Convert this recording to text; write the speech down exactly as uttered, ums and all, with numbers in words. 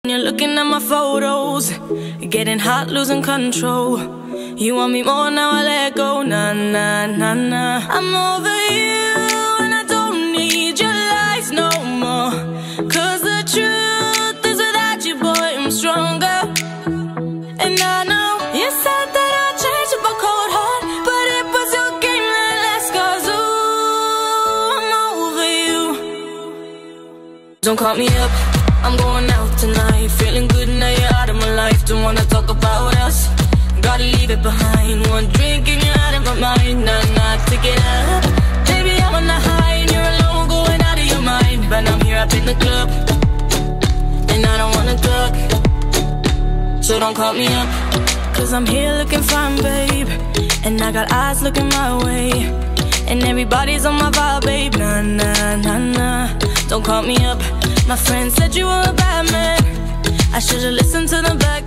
You're looking at my photos, getting hot, losing control. You want me more, now I let go. Nah, nah, nah, nah. I'm over you and I don't need your lies no more. Cause the truth is without you, boy, I'm stronger. And I know you said that I'd change up a cold heart, but it was your game that last. Cause ooh, I'm over you. Don't call me up, I'm going out tonight. Feeling good now you're out of my life. Don't wanna talk about us, gotta leave it behind. One drink and you're out of my mind. Nah, nah, take it up. Baby, I'm on the high and you're alone, going out of your mind. But I'm here up in the club and I don't wanna talk, so don't call me up. Cause I'm here looking fine, babe, and I got eyes looking my way, and everybody's on my vibe, babe. Nah, nah, nah, nah, don't call me up. My friend said you were a bad man, I should've listened to the back